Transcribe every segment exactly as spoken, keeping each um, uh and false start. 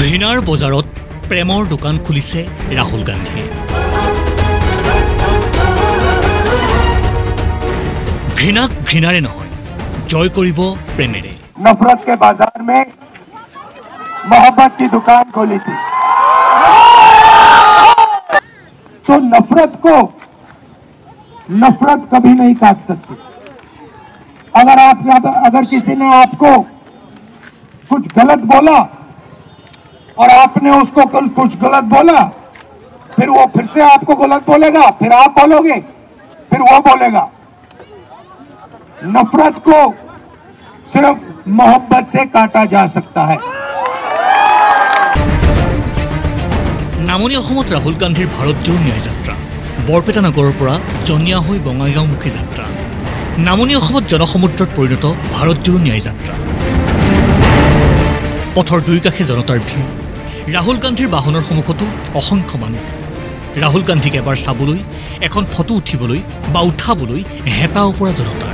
ঘৃণাৰ বজাৰত প্ৰেমৰ দোকান খুলিছে ৰাহুল গান্ধীয়ে। ঘৃণাক ঘৃণাৰে নহয়, জয় কৰিব প্ৰেমেৰে। नफरत के बाजार में मोहब्बत की दुकान खोली थी, तो नफरत को नफरत कभी नहीं काट सकती। अगर आप अगर किसी ने आपको कुछ गलत बोला और आपने उसको कल कुछ गलत बोला, फिर वो फिर से आपको गलत बोलेगा, फिर आप बोलोगे, फिर वो बोलेगा। नफरत को सिर्फ मोहब्बत से काटा जा सकता है। নামনি অসমত ৰাহুল গান্ধীৰ ভাৰত জোড়ো ন্যায় যাত্ৰা, বৰপেটা নগৰৰ পৰা জনিয়া হৈ বঙাইগাঁওমুখী যাত্ৰা, নামনি অসমত জনসমুদ্ৰত পৰিণত ভাৰত জোড়ো ন্যায় যাত্ৰা। পথৰ দুই কাষে জনতাৰ ভিৰ, ৰাহুল গান্ধীৰ বাহনৰ সন্মুখতো অসংখ্য মানুহ। ৰাহুল গান্ধীক এবাৰ চাবলৈ, এখন ফটো উঠিবলৈ বা উঠাবলৈ হেতা ওপৰা জনতাৰ।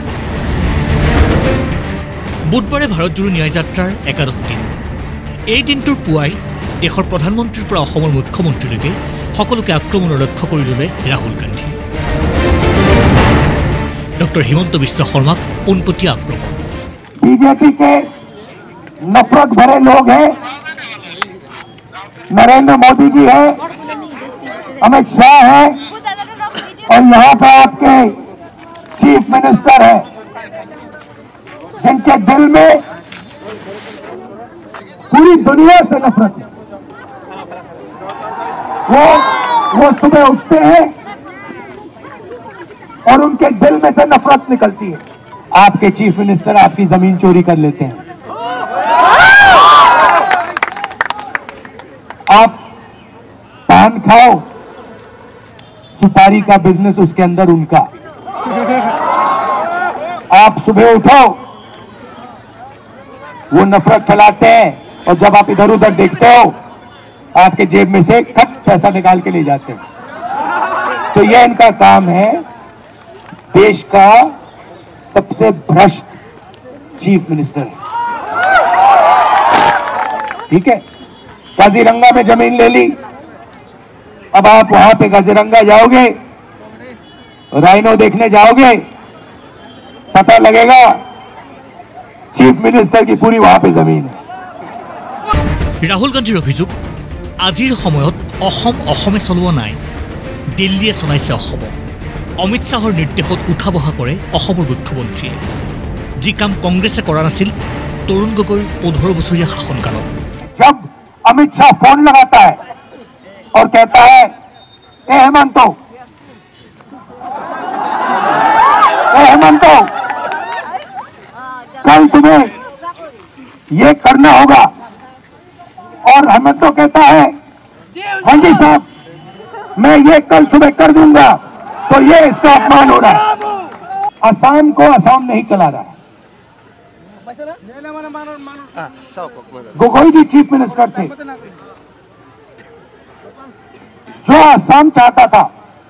বুধবাৰে ভাৰত জোড়ো ন্যায় যাত্ৰাৰ একাদশ দিন। এই দিনটোৰ পুৱাই দেশৰ প্ৰধানমন্ত্ৰীৰ পৰা অসমৰ মুখ্যমন্ত্ৰীলৈকে সকলোকে আক্ৰমণৰ লক্ষ্য কৰি ল'লে ৰাহুল গান্ধী। ডক্টৰ হিমন্ত বিশ্ব শৰ্মাক পোনপটীয়া আক্ৰমণ। बीजेपी के नफरत भरे लोग हैं, नरेंद्र मोदी जी है, अमित शाह है, और यहाँ पर आपके चीफ मिनिस्टर है, जिनके दिल में पूरी दुनिया से नफरत है। वो वो सुबह उठते हैं और उनके दिल में से नफरत निकलती है। आपके चीफ मिनिस्टर आपकी जमीन चोरी कर लेते हैं, आप पान खाओ, सुपारी का बिजनेस उसके अंदर उनका। आप सुबह उठो, वो नफरत फैलाते हैं, और जब आप इधर उधर देखते हो आपके जेब में से खट पैसा निकाल के ले जाते हैं। तो यह इनका काम है। देश का सबसे भ्रष्ट चीफ मिनिस्टर है, ठीक है। काजीरंगा में जमीन ले ली, अब आप वहां पे काजीरंगा जाओगे, राइनो देखने जाओगे, पता लगेगा चीफ मिनिस्टर की पूरी वहां पे जमीन है। ৰাহুল গান্ধীৰ অভিযোগ, আজিৰ সময়ত অসম অসমে চলোৱা নাই, দিল্লীয়ে চলাইছে অসমক। অমিত শ্বাহৰ নিৰ্দেশত উঠা বহা কৰে অসমৰ মুখ্যমন্ত্ৰীয়ে, যি কাম কংগ্ৰেছে কৰা নাছিল তৰুণ গগৈৰ পোন্ধৰ বছৰীয়া শাসনকালত। जब अमित शाह फोन लगाता है और कहता है, ए हेमंतो, ए हेमंतो, कल तुम्हें ये करना होगा, और हेमंतो कहता है, हाँ जी साहब मैं ये कल सुबह कर दूंगा, तो ये इसका अपमान हो रहा है। असम को असम नहीं चला रहा है। गोगोई जी चीफ मिनिस्टर थे, जो असम चाहता था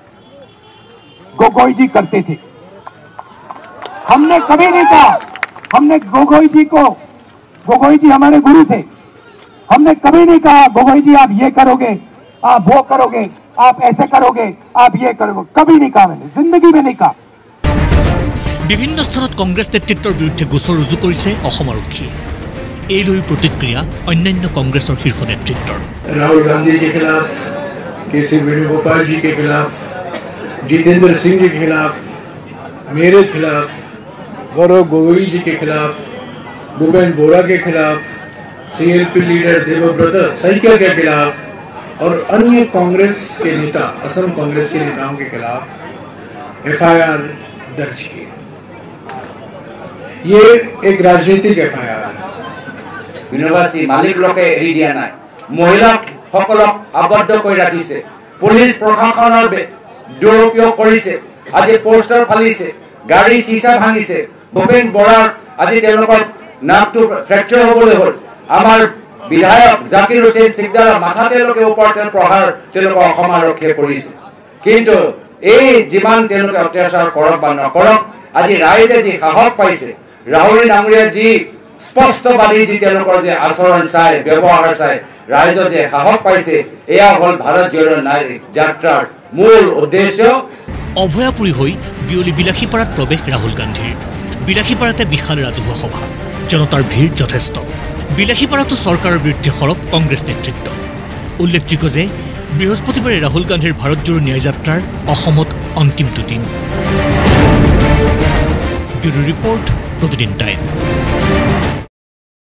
गोगोई जी करते थे। हमने कभी नहीं कहा, हमने गोगोई जी को, गोगोई जी हमारे गुरु थे, हमने कभी नहीं कहा गोगोई जी आप ये करोगे, आप वो करोगे, आप ऐसे करोगे, आप ये करोगे, कभी नहीं कहा, मैंने जिंदगी में नहीं कहा। বিভিন্ন স্থানত কংগ্ৰেছ নেতৃত্বৰ বিৰুদ্ধে গোচৰ ৰুজু কৰিছে অসম আৰক্ষীয়ে। এই লৈ প্ৰতিক্ৰিয়া অন্যান্য কংগ্ৰেছৰ শীৰ্ষ নেতৃত্বৰ। राहुल गांधी के खिलाफ, के सी वेणुगोपाल जी के खिलाफ, जितेंद्र सिंह जी के खिलाफ, मेरे खिलाफ, गौरव गोगोई जी के खिलाफ, भूपेंद्र बोरा के खिलाफ, सीएलपी लीडर देवव्रत सैकिया के खिलाफ और अन्य कांग्रेस के नेता, असम कांग्रेस के नेताओं के खिलाफ एफआईआर दर्ज की। ये एक राजनीतिक एफआईआर है। यूनिवर्सिटी मालिक लोके एरि दिया নাই, মহিলাক সকলক আবদ্ধ কৰি ৰাখিছে, পুলিচ প্ৰশাসনৰ দুৰুপয়োগ কৰিছে, আজি পোষ্টাৰ ফালিছে, গাড়ী চিছা ভাঙিছে, ভূপেন বৰাৰ আজি তেওঁলোকৰ নাকটো ফ্ৰেকচাৰ হ'বলৈ হ'ল, আমাৰ বিধায়ক জাকিৰ হুছেইন সিকদাৰৰ মাথা তেওঁলোকে ওপৰত প্ৰহাৰ তেওঁলোকে অসম আৰক্ষীয়ে কৰিছে। কিন্তু এই যিমান তেওঁলোকে অত্যাচাৰ কৰক বা নকৰক, আজি ৰাইজে যি সাহস পাইছে, ৰাহুল ডাঙৰীয়া যি স্পষ্টবাদী যি তেওঁলোকৰ যে আচৰণ চাই, ব্যৱহাৰ চাই, ৰাইজ যে সাহস পাইছে এয়া হ'ল ভাৰত জোড়ো যাত্ৰাৰ মূল উদ্দেশ্য। অভয়াপুৰী হৈ বিয়লি বিলাসীপাৰাত প্ৰৱেশ ৰাহুল গান্ধীৰ। বিলাসীপাৰাতে বিশাল ৰাজহুৱা সভা, জনতাৰ ভিৰ যথেষ্ট। বিলাসীপাৰাতো চৰকাৰৰ বিৰুদ্ধে সৰব কংগ্ৰেছ নেতৃত্ব। উল্লেখযোগ্য যে বৃহস্পতিবাৰে ৰাহুল গান্ধীৰ ভাৰত জোড়ো ন্যায় যাত্ৰাৰ অসমত অন্তিমটো দিন। Bureau report, Pratidin time.